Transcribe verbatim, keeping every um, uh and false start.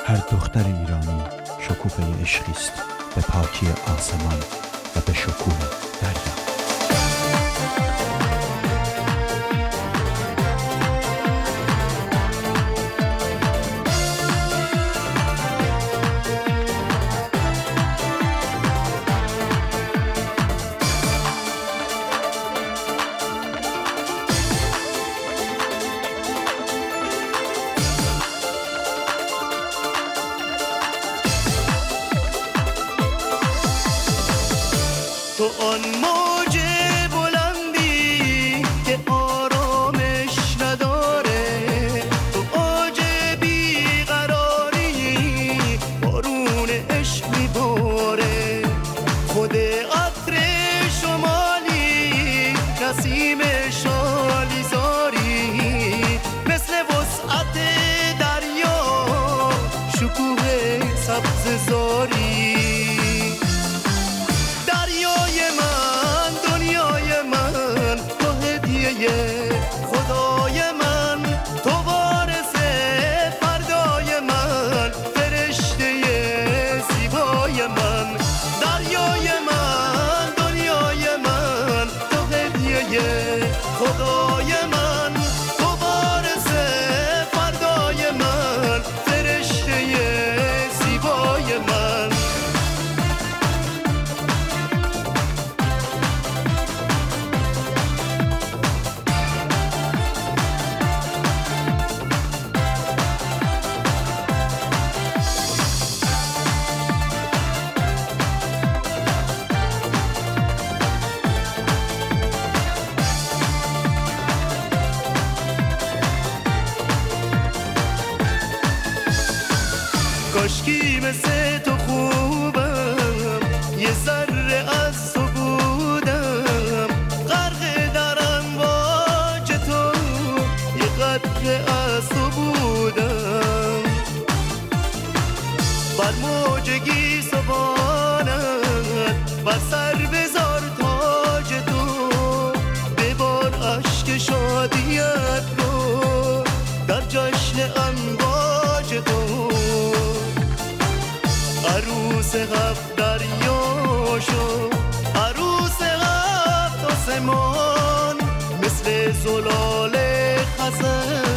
هر دختر ایرانی شکوفه عشقی است به پاکی آسمان و به شکوه دریا. تو آن موج بلندی که آرامش نداره، تو اوج بیقراری بارون عشق میباره، خود عطر شمالی نسیم شالیزاری مثل وسعت دریا شکوه سبز زاری. خدای من تو وارث فردای من، فرشته زیبای من، دریای من دنیای من تو هدیه خدای من، تو وارث فردای من، فرشته زیبای من. کاشکی مثل تو خوبم، یه ذره از تو بودم، غرق در امواج تو یه قطره از تو بودم، بر موج گیسوانت بر سر بذار تاج تو، ببار اشک شادیت رو در جشن امواج تو. عروس هفت دریا شو، عروس هفت آسمان، مثل زلال خزر